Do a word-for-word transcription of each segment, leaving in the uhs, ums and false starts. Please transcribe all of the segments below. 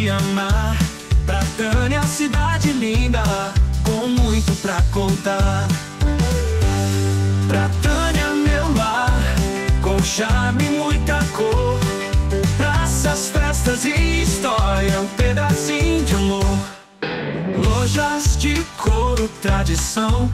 te amar. Pratânia, cidade linda, com muito pra contar. Pratânia, meu lar, com charme e muita cor. Praças, festas e história, um pedacinho de amor. Lojas de couro, tradição,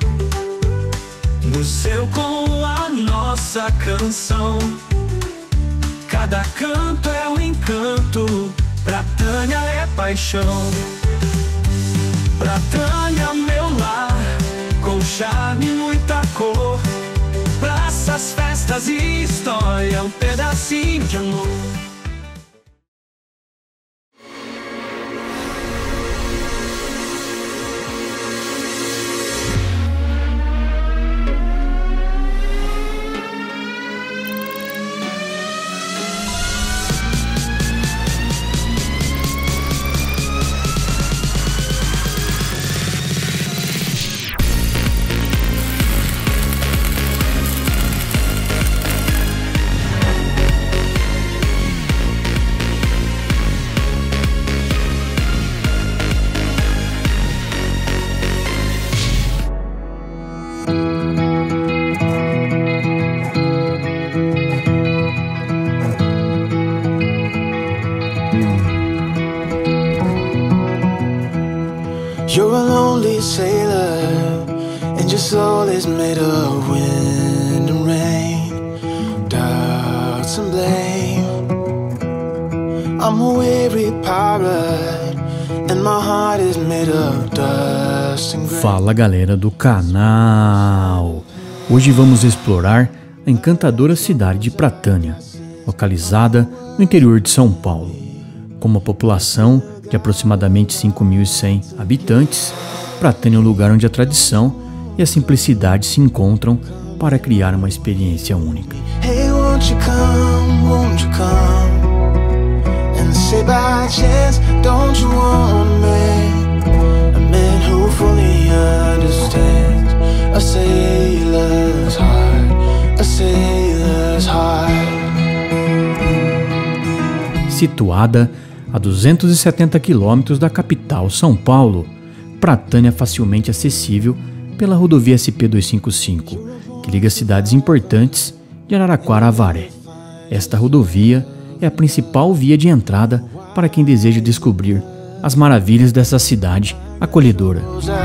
museu com a nossa canção. Cada canto é um encanto, Pratânia é paixão. Pratânia, meu lar, com charme e muita cor. Praças, festas e história, um pedacinho de amor. You're a lonely sailor, and your soul is made of wind and rain, doubts and blame. I'm a weary pirate, and my heart is made of dust and grain. Fala, galera do canal! Hoje vamos explorar a encantadora cidade de Pratânia, localizada no interior de São Paulo. Com uma população de aproximadamente cinco mil e cem habitantes, Pratânia é um lugar onde a tradição e a simplicidade se encontram para criar uma experiência única. Hey, won't you come, won't you come, and say by chance, don't you want me, a man who fully understands a sailor's heart, a sailor's heart. Situada a duzentos e setenta quilômetros da capital, São Paulo, Pratânia é facilmente acessível pela rodovia S P duzentos e cinquenta e cinco, que liga cidades importantes de Araraquara a Avaré. Esta rodovia é a principal via de entrada para quem deseja descobrir as maravilhas dessa cidade acolhedora.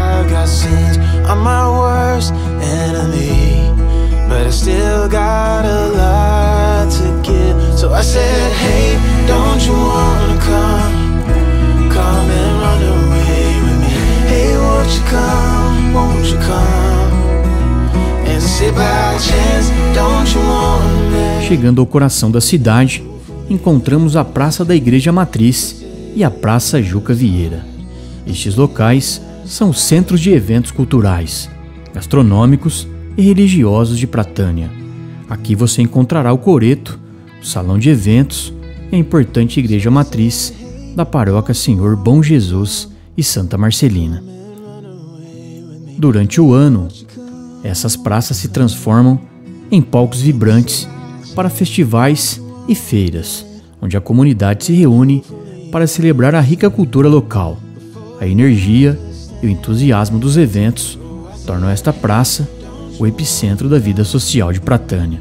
So I said, hey, don't you wanna come, come and run away with me. Hey, won't you come, won't you come, and say by chance, don't you want me. Chegando ao coração da cidade, encontramos a Praça da Igreja Matriz e a Praça Juca Vieira. Estes locais são centros de eventos culturais, gastronômicos e religiosos de Pratânia. Aqui você encontrará o coreto, o salão de eventos e a importante igreja matriz da paróquia Senhor Bom Jesus e Santa Marcelina. Durante o ano, essas praças se transformam em palcos vibrantes para festivais e feiras, onde a comunidade se reúne para celebrar a rica cultura local. A energia e o entusiasmo dos eventos tornam esta praça o epicentro da vida social de Pratânia.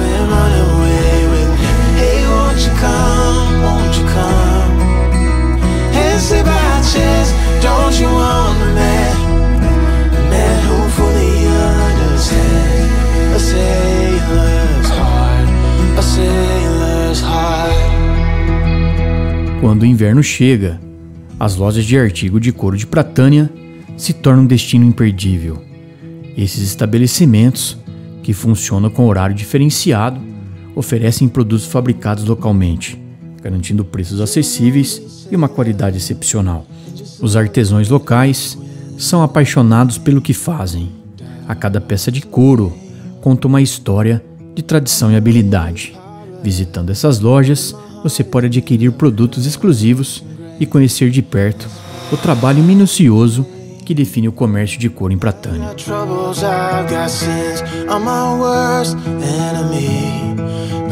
Quando o inverno chega, as lojas de artigo de couro de Pratânia se tornam um destino imperdível. Esses estabelecimentos, que funcionam com horário diferenciado, oferecem produtos fabricados localmente, garantindo preços acessíveis e uma qualidade excepcional. Os artesãos locais são apaixonados pelo que fazem. A cada peça de couro conta uma história de tradição e habilidade. Visitando essas lojas, você pode adquirir produtos exclusivos e conhecer de perto o trabalho minucioso que define o comércio de couro em Pratânia.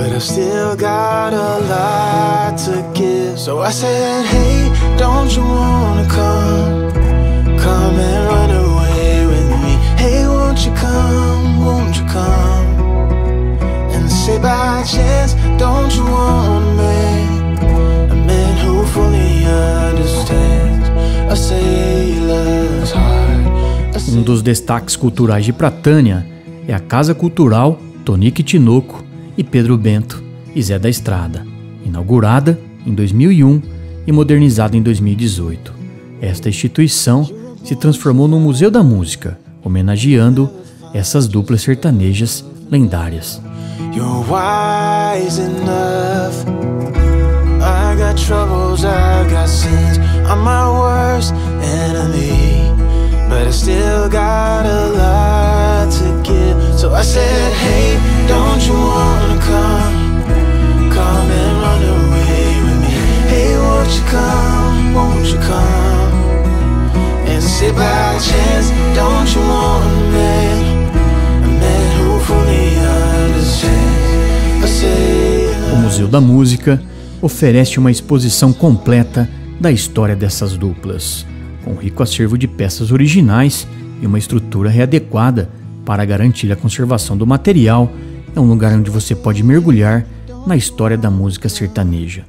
but I've still got a lot to give. So I said, hey, don't you wanna come? Come and run away with me. Hey, won't you come, won't you come? And say by chance, don't you want me? A man who fully understands a sailor's heart. Um dos destaques culturais de Pratânia é a Casa Cultural Tonico Tinoco e Pedro Bento e Zé da Estrada, inaugurada em dois mil e um e modernizada em dois mil e dezoito. Esta instituição se transformou num museu da música, homenageando essas duplas sertanejas lendárias. You're wise enough. I got troubles, I got sins. I'm my worst enemy, but I still got a lot to give. So I said, hey, don't you wanna come? Come and run away with me. Hey, won't you come, won't you come? And say by chance, don't you want a man? A man who fully understands a sailor. O Museu da Música oferece uma exposição completa da história dessas duplas, com um rico acervo de peças originais e uma estrutura readequada para garantir a conservação do material. É um lugar onde você pode mergulhar na história da música sertaneja.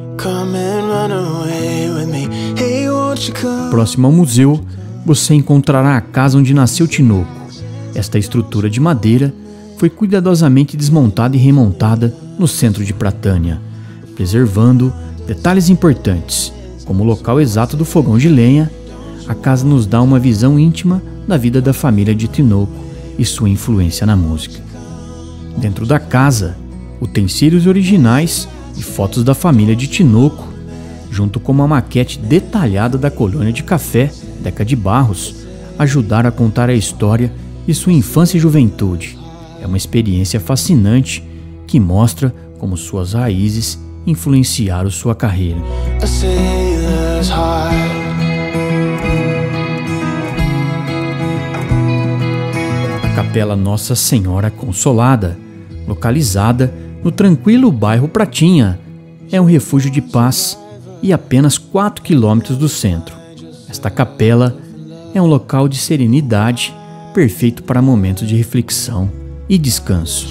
Próximo ao museu, você encontrará a casa onde nasceu Tinoco. Esta estrutura de madeira foi cuidadosamente desmontada e remontada no centro de Pratânia, preservando detalhes importantes, como o local exato do fogão de lenha. A casa nos dá uma visão íntima da vida da família de Tinoco e sua influência na música. Dentro da casa, utensílios originais e fotos da família de Tinoco, junto com uma maquete detalhada da colônia de café Deca de Barros, ajudaram a contar a história de sua infância e juventude. É uma experiência fascinante que mostra como suas raízes influenciaram sua carreira. A Capela Nossa Senhora Consolada, localizada no tranquilo bairro Pratinha, é um refúgio de paz e apenas quatro quilômetros do centro. Esta capela é um local de serenidade perfeito para momentos de reflexão e descanso.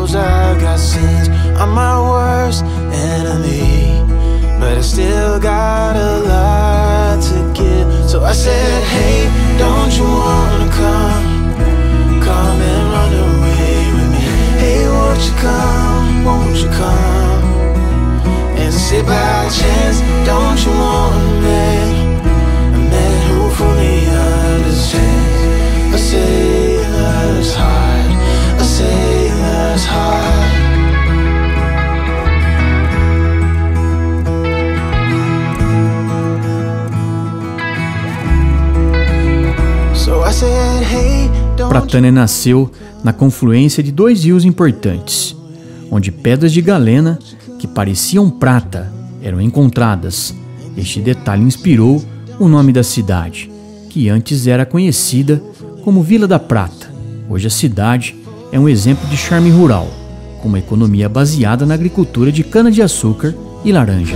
Pratânia nasceu na confluência de dois rios importantes, onde pedras de galena que pareciam prata eram encontradas. Este detalhe inspirou o nome da cidade, que antes era conhecida como Vila da Prata. Hoje a cidade é um exemplo de charme rural, com uma economia baseada na agricultura de cana-de-açúcar e laranja.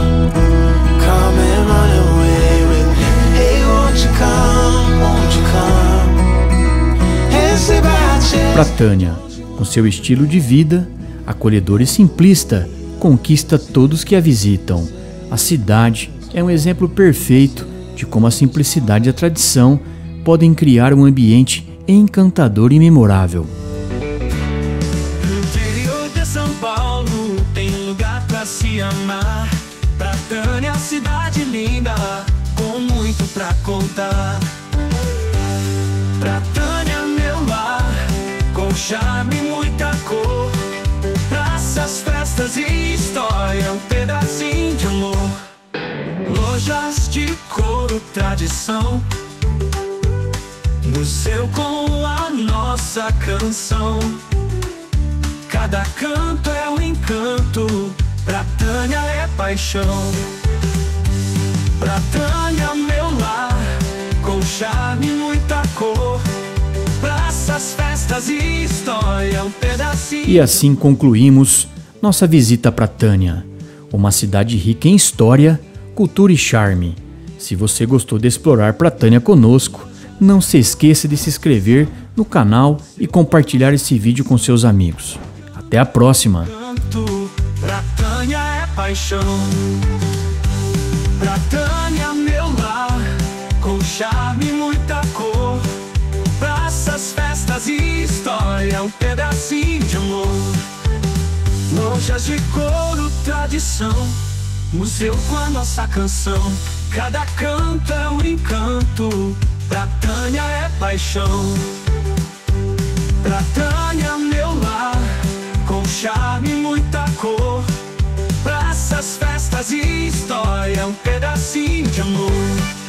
Pratânia, com seu estilo de vida acolhedor e simplista, conquista todos que a visitam. A cidade é um exemplo perfeito de como a simplicidade e a tradição podem criar um ambiente encantador e memorável. No interior de São Paulo tem lugar pra se amar. Pratânia é uma cidade linda, com muito pra contar. Pratânia é meu lar, com charme e muita cor. Praças, festas e história, um pedacinho de amor. Lojas de couro, tradição, museu com a nossa canção. Cada canto é um encanto, Pratânia é paixão. Pratânia, meu lar, com charme e muita cor. Praças, festas e história, um pedacinho. E assim concluímos nossa visita a Pratânia, uma cidade rica em história, cultura e charme. Se você gostou de explorar Pratânia conosco, não se esqueça de se inscrever no canal e compartilhar esse vídeo com seus amigos. Até a próxima! Pratânia é paixão. Pratânia, meu lar, com charme e muita cor. Praças, festas e história, um pedacinho de amor. Lojas de couro, tradição, museu com a nossa canção. Cada canto é um encanto, Pratânia é paixão. Pratânia, meu lar, com charme e muita cor. Praças, festas e história, um pedacinho de amor.